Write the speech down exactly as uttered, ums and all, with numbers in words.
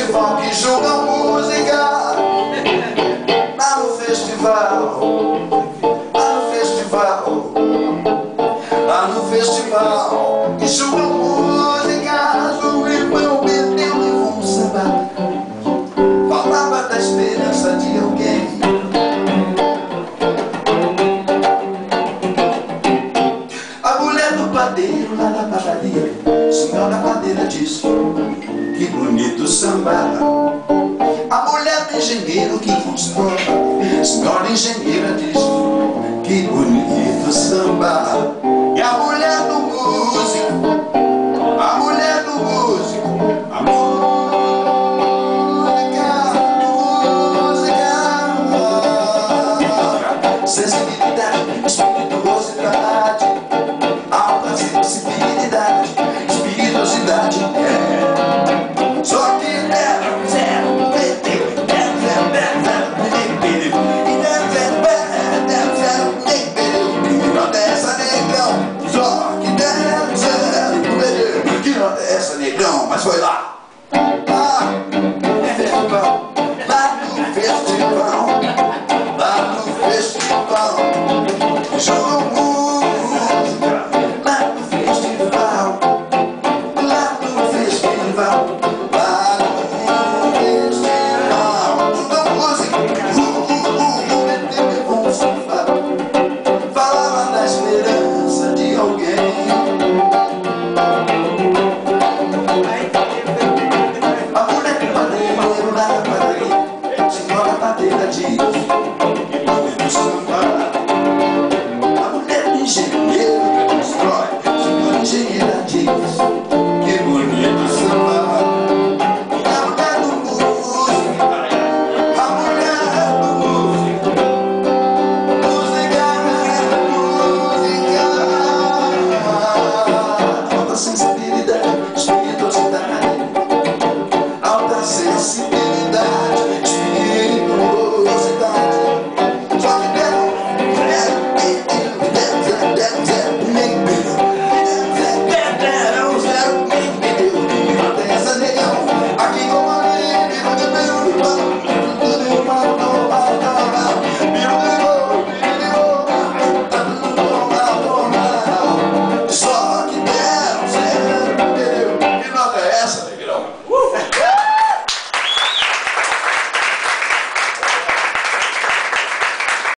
festival que julgam música. Lá no festival, lá no festival, lá no festival que julgam música. O irmão bebeu e vão sambar. Falava da esperança de alguém. A mulher do padeiro lá na padaria, senhora padeira disse: que bonito samba. A mulher do engenheiro que constrói, senhora engenheiro.